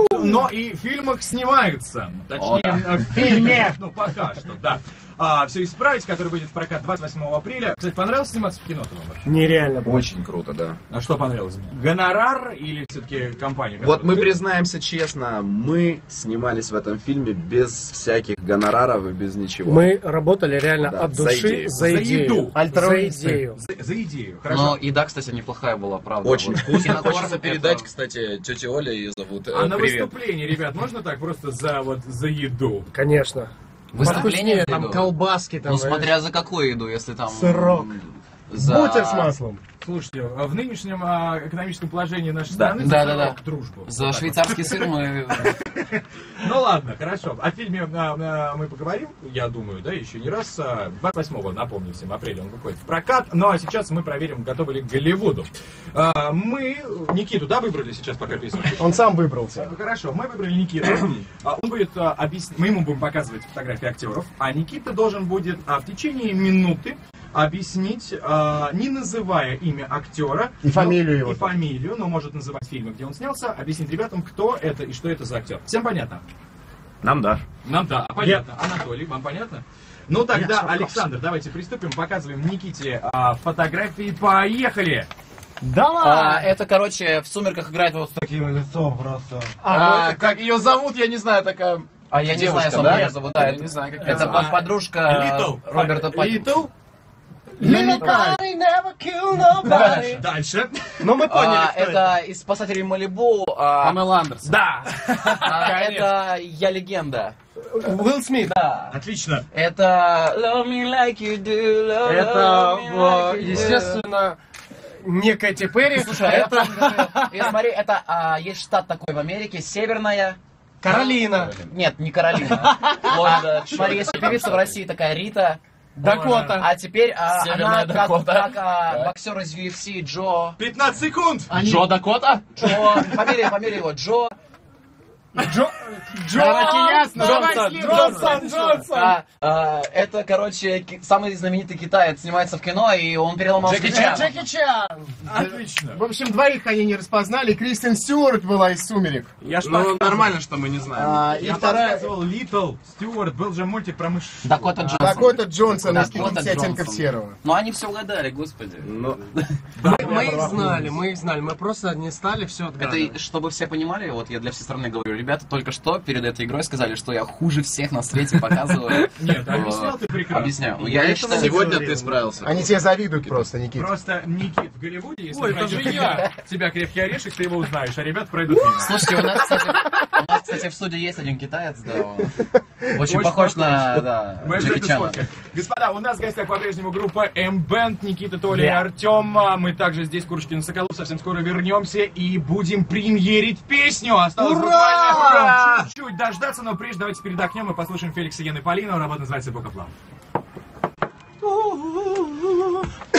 Но и в фильмах снимаются. Точнее, в фильме. Ну, пока что, да. Все исправить, который выйдет в прокат 28 апреля. Кстати, понравилось сниматься в кино? Нереально. Очень круто, да. А что понравилось? Гонорар или все-таки компания? Вот мы признаемся честно, мы снимались в этом фильме без всяких гонораров и без ничего. Мы работали реально Да, от души за идею. За идею. За идею. Хорошо. Но еда, кстати, неплохая была, правда. Очень Вот. вкусно. Кинотавр Хочется передать, кстати, тете Оле ее зовут. А на Привет. выступлении, ребят, можно так просто за еду? Конечно. Выступление Там колбаски, там. Ну, смотря за какую еду, если там... Сырок. За... Бутер с маслом. Слушайте, в нынешнем экономическом положении нашей страны да. дружбу. За швейцарский сыр мы... Ну ладно, хорошо. О фильме мы поговорим, я думаю, да, еще не раз. 28-го, напомню всем, апреля он выходит в прокат. Ну а сейчас мы проверим, готовы ли к Голливуду. Мы Никиту, да, выбрали сейчас, пока песню? Он сам выбрался. Хорошо, мы выбрали Никиту. Он будет объяснять, мы ему будем показывать фотографии актеров, а Никита должен будет в течение минуты объяснить, не называя имя актера И фамилию его. и фамилию, но может называть фильмы, где он снялся, объяснить ребятам, кто это и что это за актер. Всем понятно? Нам да. Нам да, понятно. Анатолий, вам понятно? Ну тогда, Александр, давайте приступим, показываем Никите фотографии. Поехали! Давай! Это, короче, в «Сумерках» играет вот... Таким лицом просто. Как ее зовут, я не знаю, такая... А я не знаю, Девушка, как да? ее зовут. Да, Я не знаю, как это подружка Роберта Паттинсона. Дальше. Ну мы поняли, кто это. Это из «Спасателей Малибу». Памела Андерсон. Да. Это «Я легенда». Уилл Смит. Да. Отлично. Это «Love me like you do». Это, естественно, не Кэти Перри. Слушай, это... Смотри, это есть штат такой в Америке, Северная... Каролина. Нет, не Каролина. Флорида. Смотри, есть певица в России такая Рита. Дакота. А теперь Северная она Дакота. как боксер из UFC Джо. 15 секунд. Джо Дакота? Джо. Фамилия его Джо. Джонсон. Это, короче, самый знаменитый китаец снимается в кино, и он переломал Джеки Чан. Отлично. В общем, двоих они не распознали. Кристен Стюарт была из «Сумерек». Ну, нормально, что мы не знаем. И Я вторая... показывал Литл Стюарт, был же мультик про мышь. Дакота Джонсон. Дакота Джонсон из Дакота 50 оттенков Джонсон. серого. Ну они все угадали, господи. Мы их знали, мы просто не стали все отгадывать. Это, чтобы все понимали, вот я для всей страны говорю, ребята только что перед этой игрой сказали, что я хуже всех на свете показываю. Нет, объяснял ты прекрасно. Объясняю. Ну, я считаю, Сегодня ты справился. Они тебе завидуют просто, Никит. Просто Никит в Голливуде, если пройдет тебя «Крепкий орешек», ты его узнаешь, а ребята пройдут мимо. Слушайте, у нас, кстати, в студии есть один китаец, да, он очень похож на Мы Джеки обязательно Чана. сфоткаем. Господа, у нас в гостях по-прежнему группа M-Band, Никита, Толя и Артем. Мы также здесь, Курочкин и Соколов. Совсем скоро вернемся и будем премьерить песню. Осталось буквально чуть-чуть дождаться, но прежде давайте передохнем и послушаем Феликса, Яны, Полину. Работа называется «Book of Love».